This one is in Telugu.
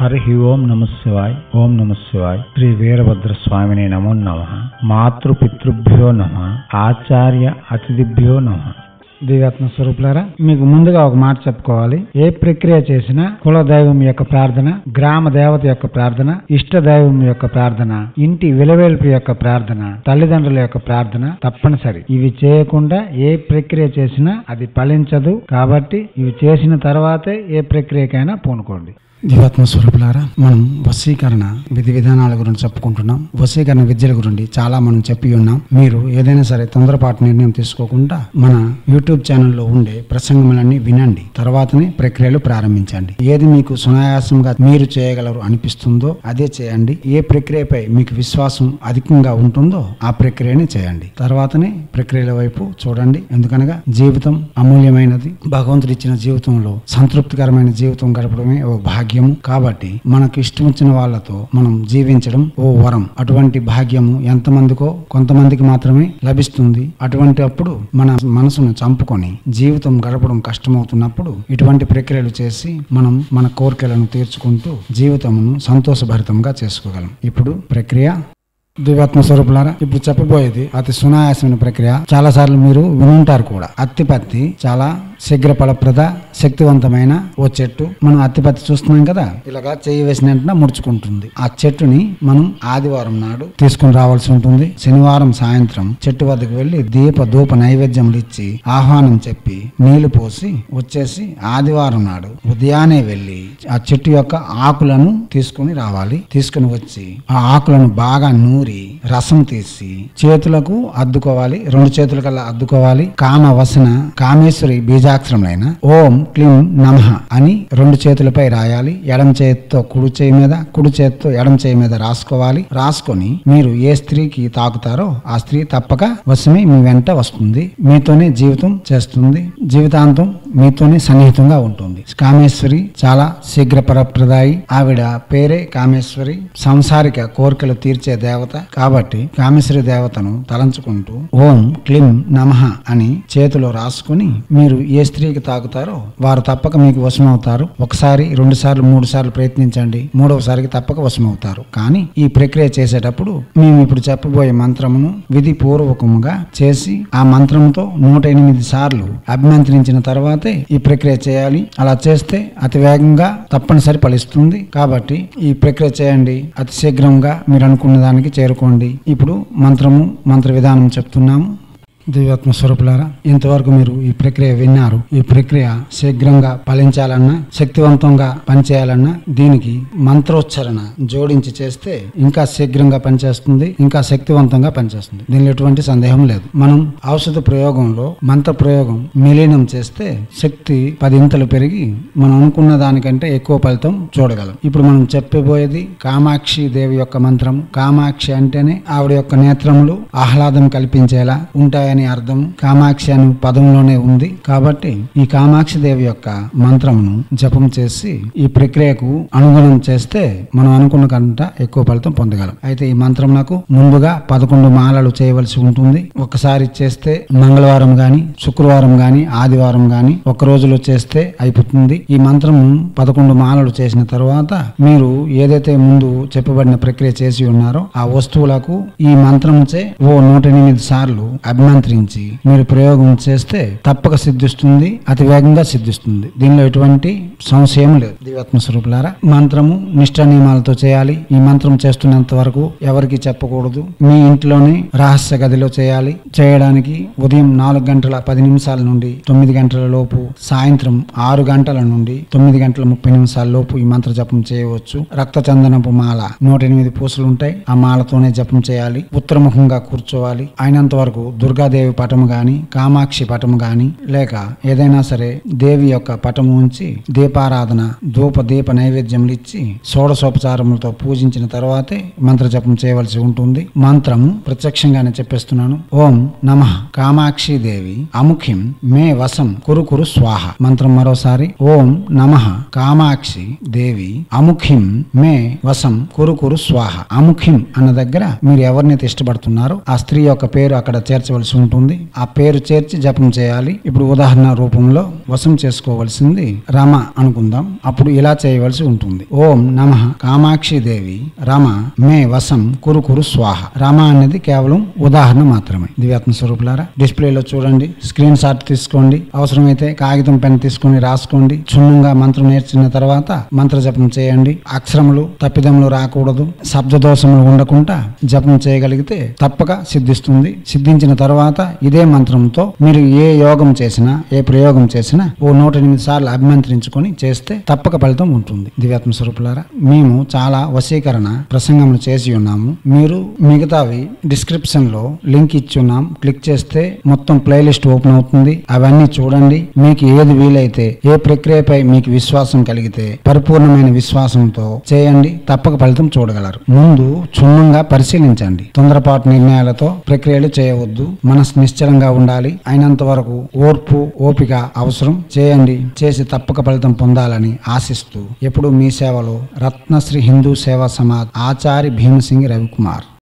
హరి ఓం నమ శివాయ. ఓం నమ శివాయ. శ్రీ వీరభద్ర స్వామిని నమో నమః. మాతృపితృభ్యో నమః. ఆచార్య అతిథిభ్యో నమః. దివ్యాత్మ స్వరూపులారా, మీకు ముందుగా ఒక మాట చెప్పుకోవాలి. ఏ ప్రక్రియ చేసినా కుల దైవం యొక్క ప్రార్థన, గ్రామ దేవత యొక్క ప్రార్థన, ఇష్ట దైవం యొక్క ప్రార్థన, ఇంటి విలవేల్పు యొక్క ప్రార్థన, తల్లిదండ్రుల యొక్క ప్రార్థన తప్పనిసరి. ఇవి చేయకుండా ఏ ప్రక్రియ చేసినా అది ఫలించదు. కాబట్టి ఇవి చేసిన తర్వాతే ఏ ప్రక్రియకైనా పూనుకోండి. దివ్యాత్మ స్వరూపులారా, మనం వశీకరణ విధి విధానాల గురించి చెప్పుకుంటున్నాం. వశీకరణ విద్యల గురించి చాలా మనం చెప్పి ఉన్నాం. మీరు ఏదైనా సరే తొందరపాటు నిర్ణయం తీసుకోకుండా మన యూట్యూబ్ ఛానల్లో ఉండే ప్రసంగములన్నీ వినండి, తర్వాతనే ప్రక్రియలు ప్రారంభించండి. ఏది మీకు సునాయాసంగా మీరు చేయగలరు అనిపిస్తుందో అదే చేయండి. ఏ ప్రక్రియపై మీకు విశ్వాసం అధికంగా ఉంటుందో ఆ ప్రక్రియని చేయండి, తర్వాతనే ప్రక్రియల వైపు చూడండి. ఎందుకనగా జీవితం అమూల్యమైనది. భగవంతుడు ఇచ్చిన జీవితంలో సంతృప్తికరమైన జీవితం గడపడమే ఓ భాగ్యం. కాబట్టి మనకు ఇష్టం వచ్చిన వాళ్ళతో మనం జీవించడం ఓ వరం. అటువంటి భాగ్యము ఎంతమందికో కొంతమందికి మాత్రమే లభిస్తుంది. అటువంటి అప్పుడు మన మనసును చంపుకొని జీవితం గడపడం కష్టమవుతున్నప్పుడు ఇటువంటి ప్రక్రియలు చేసి మనం మన కోరికలను తీర్చుకుంటూ జీవితమును సంతోషభరితంగా చేసుకోగలం. ఇప్పుడు ప్రక్రియ. దివ్యాత్మ స్వరూపులారా, ఇప్పుడు చెప్పబోయేది అతి సునాయాసమైన ప్రక్రియ. చాలా సార్లు మీరు వినుంటారు కూడా. అత్తిపత్తి చాలా శీఘ్ర ఫలప్రద శక్తివంతమైన ఓ చెట్టు. మనం అత్తిపత్తి చూస్తున్నాం కదా, ఇలాగా చేయి వేసిన వెంటనే ముడుచుకుంటుంది. ఆ చెట్టుని మనం ఆదివారం నాడు తీసుకుని రావాల్సి ఉంటుంది. శనివారం సాయంత్రం చెట్టు వద్దకు వెళ్లి ధూప నైవేద్యములు ఇచ్చి ఆహ్వానం చెప్పి నీళ్లు పోసి వచ్చేసి ఆదివారం నాడు ఉదయాన్నే వెళ్లి ఆ చెట్టు యొక్క ఆకులను తీసుకుని రావాలి. తీసుకుని వచ్చి ఆ ఆకులను బాగా నూరి రసం తీసి చేతులకు అద్దుకోవాలి. 2 చేతుల కల్లా అద్దుకోవాలి. కామేశ్వరి బీజాక్షరములైన ఓం క్లీం నమః అని 2 చేతులపై రాయాలి. ఎడమ చేతితో కుడి చేయి మీద, కుడి చేతితో ఎడమ చేయి మీద రాసుకోవాలి. రాసుకొని మీరు ఏ స్త్రీకి తాకుతారో ఆ స్త్రీ తప్పక వశమై మీ వెంట వస్తుంది. మీతోనే జీవితం చేస్తుంది. జీవితాంతం మీతోనే సన్నిహితంగా ఉంటుంది. కామేశ్వరి చాలా శీఘ్ర ఫలప్రదాయి. ఆవిడ పేరే కామేశ్వరి, సంసారిక కోరికలు తీర్చే దేవత. కాబట్టి కామేశ్వరి దేవతను తలంచుకుంటూ ఓం క్లీం నమః అని చేతిలో రాసుకుని మీరు ఏ స్త్రీకి తాకుతారో వారు తప్పక మీకు వశమవుతారు. 1 సారి 2 సార్లు 3 సార్లు ప్రయత్నించండి. 3వసారికి తప్పక వశమవుతారు. కానీ ఈ ప్రక్రియ చేసేటప్పుడు మేము ఇప్పుడు చెప్పబోయే మంత్రమును విధి పూర్వకముగా చేసి ఆ మంత్రంతో 108 సార్లు అభిమంత్రించిన తర్వాతే ఈ ప్రక్రియ చేయాలి. అలా చేస్తే అతి వేగంగా తప్పనిసరి ఫలిస్తుంది. కాబట్టి ఈ ప్రక్రియ చేయండి. అతి శీఘ్రంగా మీరు అనుకున్న దానికి చేరుకోండి. ఇప్పుడు మంత్ర విధానం చెప్తున్నాము. దివ్యాత్మ స్వరూపులారా, ఇంతవరకు మీరు ఈ ప్రక్రియ విన్నారు. ఈ ప్రక్రియ శీఘ్రంగా ఫలించాలన్నా, శక్తివంతంగా పనిచేయాలన్నా దీనికి మంత్రోచ్చరణ జోడించి చేస్తే ఇంకా శీఘ్రంగా పనిచేస్తుంది, ఇంకా శక్తివంతంగా పనిచేస్తుంది. దీనిలో ఎటువంటి సందేహం లేదు. మనం ఔషధ ప్రయోగంలో మంత్ర ప్రయోగం విలీనం చేస్తే శక్తి 10 ఇంతలు పెరిగి మనం అనుకున్న దానికంటే ఎక్కువ ఫలితం చూడగలం. ఇప్పుడు మనం చెప్పబోయేది కామాక్షి దేవి యొక్క మంత్రం. కామాక్షి అంటేనే ఆవిడ యొక్క నేత్రములు ఆహ్లాదం కల్పించేలా ఉంటాయని అర్థం. కామాక్షి అనే పదంలోనే ఉంది. కాబట్టి ఈ కామాక్షి దేవి యొక్క మంత్రమును జపం చేసి ఈ ప్రక్రియకు అనుగుణం చేస్తే మనం అనుకున్న కంట ఎక్కువ ఫలితం పొందగలం. అయితే ఈ మంత్రం నాకు ముందుగా 11 మాలలు చేయవలసి ఉంటుంది. ఒకసారి చేస్తే మంగళవారం గాని, శుక్రవారం గాని, ఆదివారం గాని ఒక రోజులో చేస్తే అయిపోతుంది. ఈ మంత్రం 11 మాలలు చేసిన తర్వాత మీరు ఏదైతే ముందు చెప్పబడిన ప్రక్రియ చేసి ఉన్నారో ఆ వస్తువులకు ఈ మంత్రంచే ఓ 108 సార్లు అభిమంత్రించి మీరు ప్రయోగం చేస్తే తప్పక సిద్ధిస్తుంది. అతి వేగంగా సిద్ధిస్తుంది. దీనిలో ఎటువంటి సంశయం లేదు. దివ్యాత్మ స్వరూపులారా, మంత్రము నిష్ఠ నియమాలతో చేయాలి. ఈ మంత్రం చేస్తున్నంత వరకు ఎవరికి చెప్పకూడదు. మీ ఇంట్లోనే రహస్య గదిలో చేయాలి. చేయడానికి ఉదయం 4 గంటల 10 నిమిషాల నుండి 9 గంటల లోపు, సాయంత్రం 6 గంటల నుండి 9 గంటల 30 నిమిషాల లోపు ఈ మంత్ర జపం చేయవచ్చు. రక్త చందనపు మాల 108 పూసలు ఉంటాయి. ఆ మాలతోనే జపం చేయాలి. ఉత్తరముఖంగా కూర్చోవాలి. అయినంత వరకు దుర్గాదేవి పటము గాని, కామాక్షి పటము గాని, లేక ఏదైనా సరే దేవి యొక్క పటము ఉంచి దీపారాధన దీప నైవేద్యములు ఇచ్చి షోడశోపచారములతో పూజించిన తర్వాతే మంత్ర జపం చేయవలసి ఉంటుంది. మంత్రము ప్రత్యక్షంగానే చెప్పేస్తున్నాను. ఓం నమః కామాక్షి దేవి అముఖిం మే వశం కురు స్వాహ. మంత్రం మరోసారి. ఓం నమః కామాక్షి దేవి అముఖిం మే వశం కురు స్వాహ. అముఖిం అన్న దగ్గర మీరు ఎవరినైతే ఇష్టపడుతున్నారో ఆ స్త్రీ యొక్క పేరు అక్కడ చేర్చవలసి ఉంటుంది. ఆ పేరు చేర్చి జపం చేయాలి. ఇప్పుడు ఉదాహరణ రూపంలో వశం చేసుకోవలసింది రమ అనుకుందాం. అప్పుడు ఇలా చేయవలసి ఉంటుంది. ఓం నమః కామాక్షి దేవి రమ మే వశం కురు కురు స్వాహ. రమ అనేది కేవలం ఉదాహరణ మాత్రమే. దివ్యాత్మ స్వరూపులారా, డిస్ప్లేలో చూడండి, స్క్రీన్ షాట్ తీసుకోండి, అవసరమైతే కాగితం పెన్ తీసుకొని రాసుకోండి. క్షుణ్ణంగా మంత్రం నేర్చిన తర్వాత మంత్ర జపం చేయండి. అక్షరములు తప్పిదములు రాకూడదు, శబ్ద దోషములు ఉండకుండా జపం చేయగలిగితే తప్పక సిద్ధిస్తుంది. సిద్ధించిన తర్వాత ఇదే మంత్రంతో మీరు ఏ యోగం చేసినా, ఏ ప్రయోగం చేసినా ఓ 108 సార్లు అభిమంత్రించుకొని చేస్తే తప్పక ఫలితం ఉంటుంది. దివ్యాత్మ స్వరూపులారా, మేము చాలా వశీకరణ ప్రసంగములు చేసి ఉన్నాము. మీరు మిగతావి డిస్క్రిప్షన్ లో లింక్ ఇచ్చి ఉన్నాం. క్లిక్ చేస్తే మొత్తం ప్లేలిస్ట్ ఓపెన్ అవుతుంది. అవన్నీ చూడండి. మీకు ఏది వీలైతే, ఏ ప్రక్రియపై మీకు విశ్వాసం కలిగితే పరిపూర్ణమైన విశ్వాసంతో చేయండి. తప్పక ఫలితం చూడగలరు. ముందు క్షుణ్ణంగా పరిశీలించండి. తొందరపాటు నిర్ణయాలతో ప్రక్రియలు చేయవద్దు. మనసు నిశ్చలంగా ఉండాలి. అయినంత వరకు ఓర్పు, ఓపిక అవసరం. చేయండి. చేసి తప్పక ఫలితం పొందాలని ఆశిస్తూ ఎప్పుడు మీ సేవలో రత్నశ్రీ హిందూ సేవా సమాజ్ ఆచార్య భీమసింగి రవికుమార్.